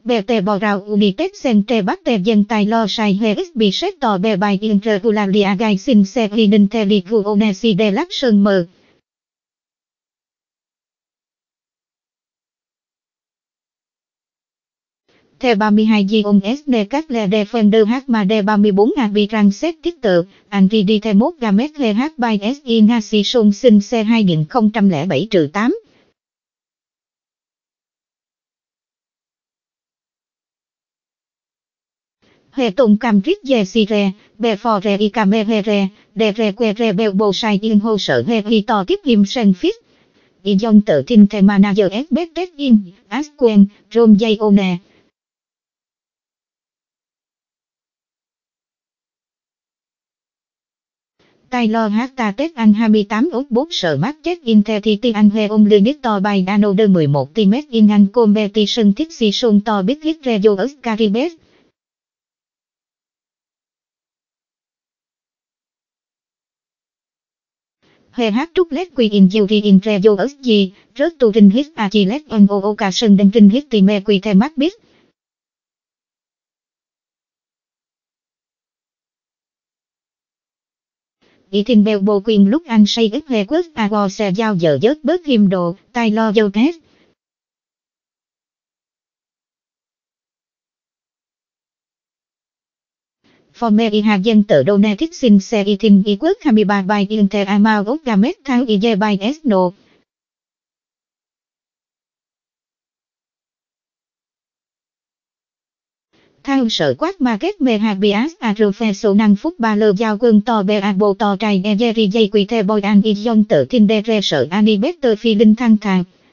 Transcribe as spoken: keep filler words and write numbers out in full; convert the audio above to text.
Peterborough United Centre Batte dân tài lo sai he x bị xét tỏ bè bài irregularia gai sin se intelligence de l'action m. T ba mươi hai Gion ex-Newcastle defender H mà D ba mươi bốn arbitran set tiết tự, Anri đi thêm một gamet H by S Inasition sinh C hai nghìn không trăm lẻ bảy tám. Hệ tụng Cambridgeshire, Before I Camere, De Requere Belbo Sai In Hồ Sở He Hi To Tiếp Him Sen Fit. I John Tự Tin The Manager ex-Best.In, Asquen, Rom Jay One. Taylor Hata Tết Anh hai mươi tám ốt bốn sở mát chết Intensity Anh He Only Need To By Another mười một Teammate In An Competition Decision To Big Hit Radio Us career-best. He had to let Queen Injury in Radio Us G, rupturing his Achilles on occasion then his team with the Magpies. Itin Belbo Queen lúc anh say ít he quất agor xe giao giờ dớt bớt him đồ, tay lo dâu tết. Former I have dân tự donated sin xe itin I quất hai mươi ba by inter amount of gamet thao I je by s no. Thao sở quát market me habias a professional footballer giao quân to be abo to trai e jerry dây quỳ the boy an I dân tự tin de re sở ani better feeling thăng thang.